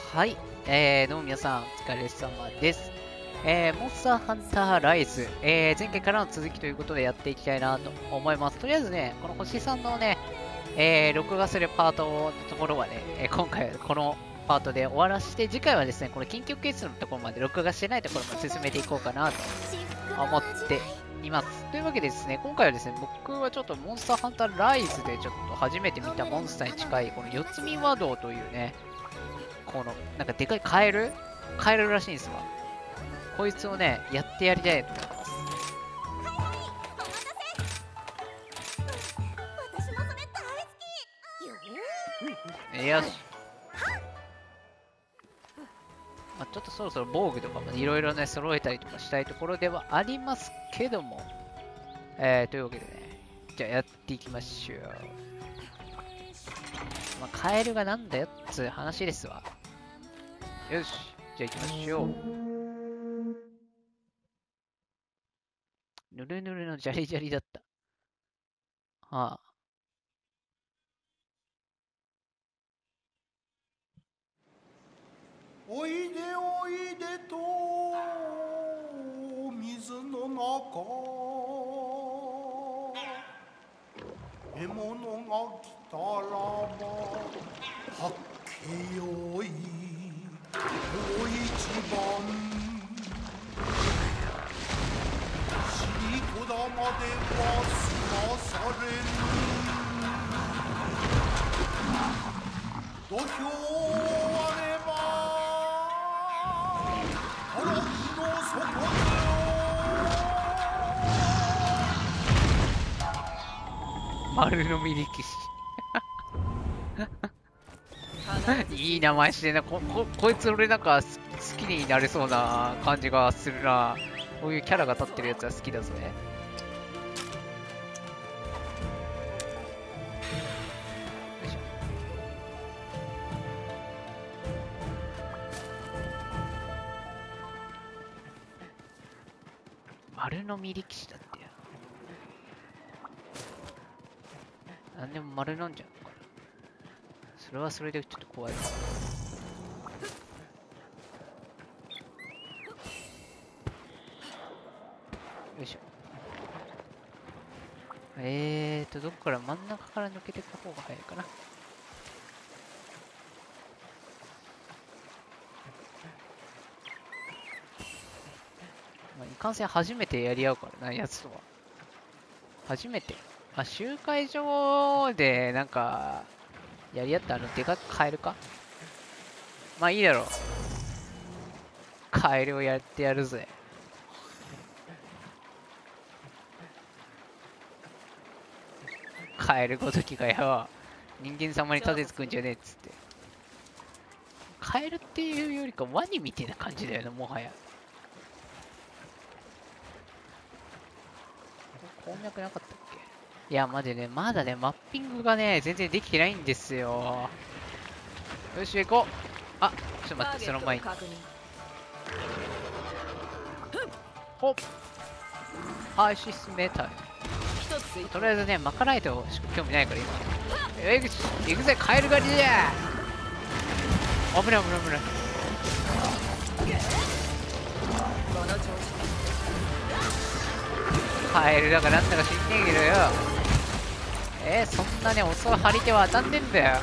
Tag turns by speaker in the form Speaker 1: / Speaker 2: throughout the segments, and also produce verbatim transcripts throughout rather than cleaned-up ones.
Speaker 1: はい、えー、どうも皆さん、お疲れ様です。えー、モンスターハンターライズ、えー、前回からの続きということでやっていきたいなと思います。とりあえずね、この星さんのね、えー、録画するパートのところはね、えー、今回はこのパートで終わらせて、次回はですね、この緊急ケースのところまで録画してないところまで進めていこうかなと思っています。というわけでですね、今回はですね、僕はちょっとモンスターハンターライズでちょっと初めて見たモンスターに近い、この四つ見和道というね、この、なんかでかいカエルカエルらしいんですわ。こいつをね、やってやりたいと思います。よし。まあ、ちょっとそろそろ防具とかもいろいろね、揃えたりとかしたいところではありますけども。えー、というわけでね、じゃあやっていきましょう。まあ、カエルがなんだよっつう話ですわ。よし。じゃあ行きましょう。ぬるぬるのジャリジャリだった。はあ。
Speaker 2: おいでおいでと水の中獲物が来たらばはっけよい大一番尻子玉では済まされぬ土俵あれば
Speaker 1: 丸のみ力士いい名前してな。こ、こ、こいつ俺なんか好きになれそうな感じがするな。こういうキャラが立ってるやつは好きだぜ。丸のみ力士だってよ。なんでも丸なんじゃんのかな。それはそれでちょっと怖い。よいしょ。えーと、どこから真ん中から抜けていく方が早いかな。まあ、いかんせん初めてやり合うからな、やつとは。初めて。まあ、集会所でなんか、やり合ったあのでかくカエルか。まあいいだろう。カエルをやってやるぜ。カエルごときがよ、人間様に盾つくんじゃねえっつって。カエルっていうよりかワニみたいな感じだよな、もはや。鉱脈なかったっけ。いや、マジね、まだね、マッピングがね、全然できてないんですよ。よし、行こう。あ、ちょっと待って、その前に。ほっ。アイシスメタル。とりあえずね、マカナイトしか興味ないから今。えぐち、行くぜ、カエル狩りじゃ。危ない危ない危ない。カエルだかなんだか知んねえけどよ。えー、そんなね、遅い張り手は当たんねえんだよ。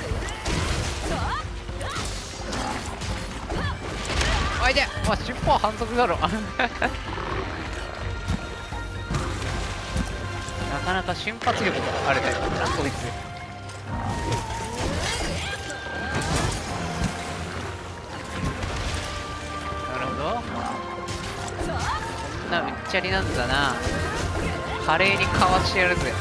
Speaker 1: おいで、まあ、尻尾は反則だろ。なかなか瞬発力があるタイプだな、こいつ。なるほど。こんなうっちゃりなんだな。華麗にかわしてやるぜ。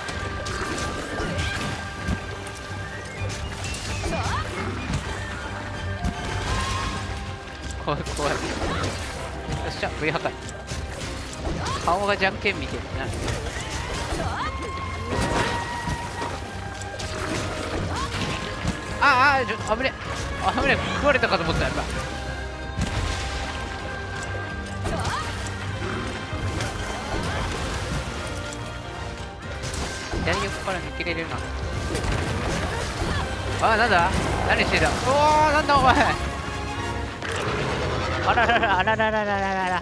Speaker 1: 怖い怖い。よっしゃ、V 破壊。顔がじゃんけんみてえだな。ああ、ちょ、危ねえ。危ねえ、食われたかと思った、やっぱ。左横から抜けれるな。あ、なんだ何してた。おお、なんだお前。あらららあららららららら。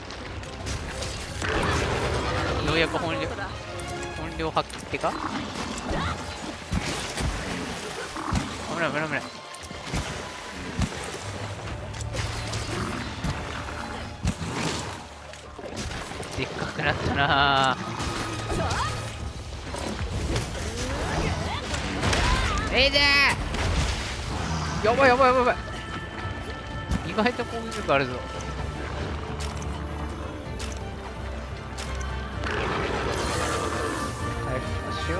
Speaker 1: ようやく本領本領発揮ってか。危ない危ない危ない。でっかくなったな。えいでー。やばいやばいやばいやばい。意外と攻撃力あるぞ。早く行きましょう。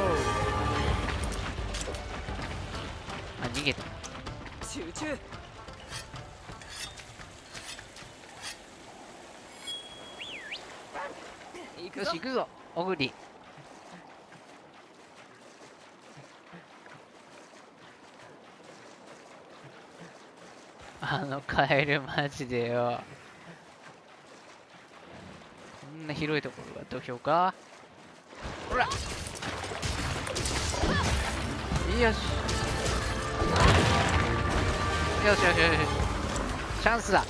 Speaker 1: あ、逃げた。
Speaker 3: 集中。
Speaker 1: よし行くぞオグリ。あのカエルマジでよ。こんな広いところが土俵か。ほらよしよしよしよしよし、チャンスだ。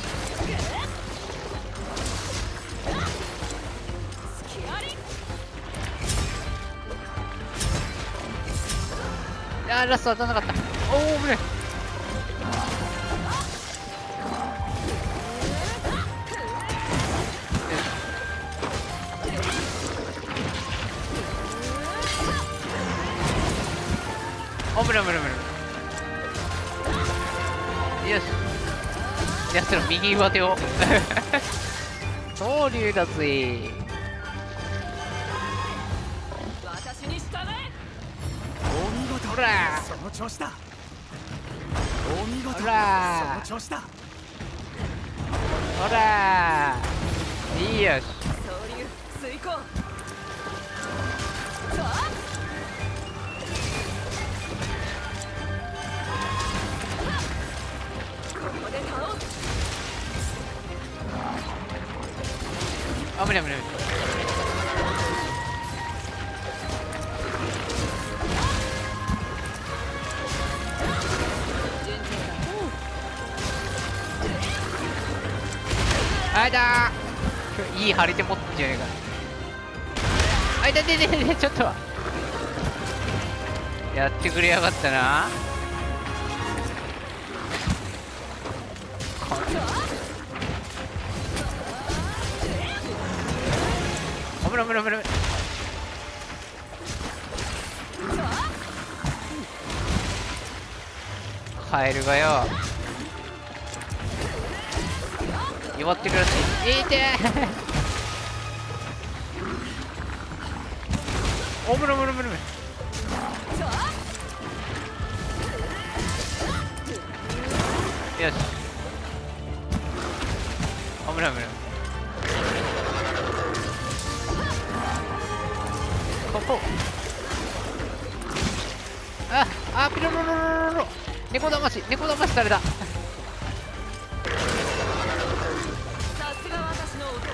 Speaker 1: いやー、ラスト当たんなかった。おお、危ねえ。おぶれおぶれおぶれ。よし、やつら右上手を総流だぜ。
Speaker 3: 私に従え。
Speaker 2: お見事。
Speaker 1: ほら
Speaker 2: その調子だ。お見事。
Speaker 1: ほら
Speaker 2: その調子だ。
Speaker 1: ほらいいよし。
Speaker 3: 総流遂行。さあここで倒す。
Speaker 1: あ、無理無理無理。あいだー。いい張り手持ってんじゃねえか。あいだでででで、ちょっとやってくれやがったな。危ない危ない危ない。カエルがよ弱ってるらしい。いてーおぶるぶるぶるぶる。よし、危ない危ない。ここああ、ピロロロロロロ。猫だまし猫だましされた。
Speaker 3: さすが私の音。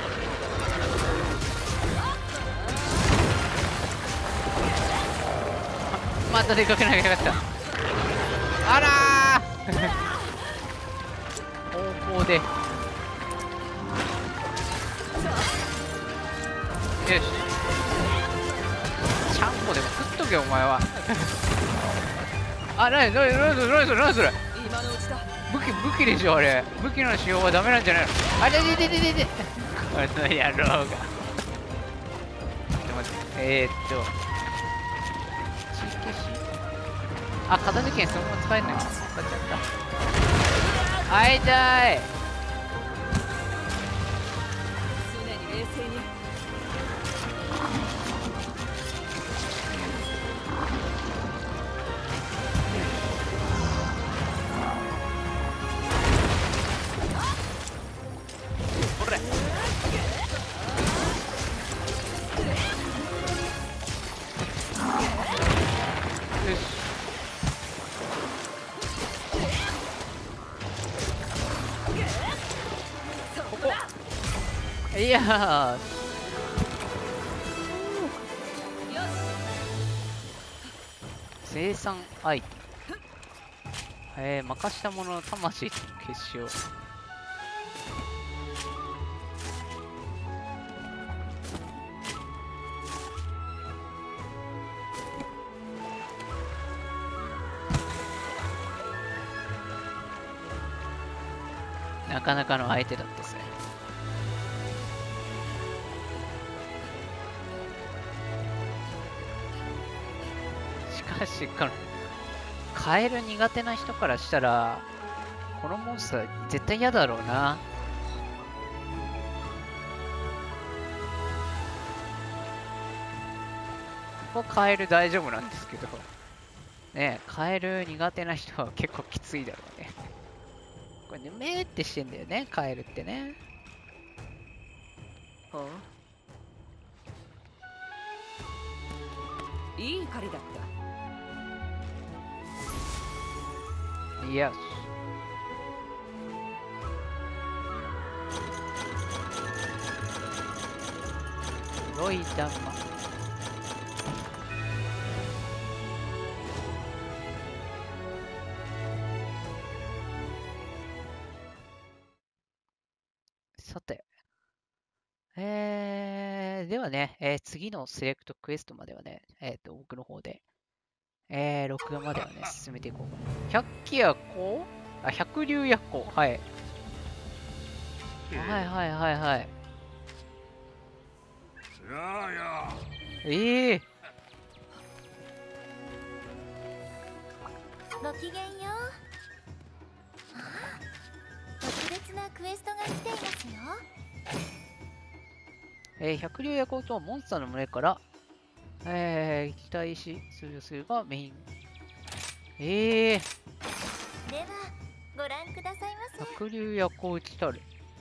Speaker 1: またでかくなりやがった。あらー方向でよし、ちゃんこでも食っとけお前はあ、なになになにそれなにそれなにそれ。
Speaker 3: 今のうちだ。
Speaker 1: 武器武器でしょあれ。武器の使用はダメなんじゃないの。あれでででででこの野郎が。ちょっと待って、えー、っと地消し、あ、片付けそのまま使えんのよ。使っちゃった。あいたい。
Speaker 3: 常に冷静に。
Speaker 1: ほれよし、ここいやー、生産アイテム。 えー、任した者の魂と結晶。なかなかの相手だったぜ。しかし、このカエル苦手な人からしたら、このモンスター絶対嫌だろうな。ここカエル大丈夫なんですけど、ねえ、カエル苦手な人は結構きついだろうね。これね、めーってしてんだよね、カエルってね。
Speaker 3: ほう、いい狩りだった。
Speaker 1: よし。黒い玉。さて。えー、ではね、えー次のセレクトクエストまではね、えっ、と、僕の方で、えー、録画まではね、進めていこうかな。ひゃっきやこあ、百竜やこ。はい。はいはいはいはい。
Speaker 2: やあやあ。
Speaker 1: ええー、
Speaker 4: ごきげんよう。ああ、特別なクエストが来ていますよ。
Speaker 1: えー、百竜やこうとモンスターの群れから、えー、期待しするするがメイン。ええー、
Speaker 4: ではご覧くださいませ。
Speaker 1: 百竜やこう来たる。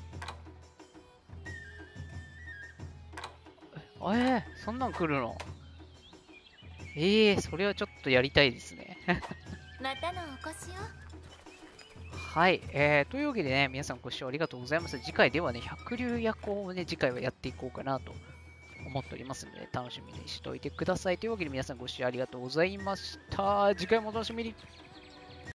Speaker 1: えー、そんなん来るの？ええー、それはちょっとやりたいですね。
Speaker 4: またのお越しを。
Speaker 1: はい、えー、というわけでね、皆さんご視聴ありがとうございます。次回ではね、百竜夜行をね、次回はやっていこうかなと思っておりますので、楽しみにしておいてください。というわけで皆さんご視聴ありがとうございました。次回もお楽しみに。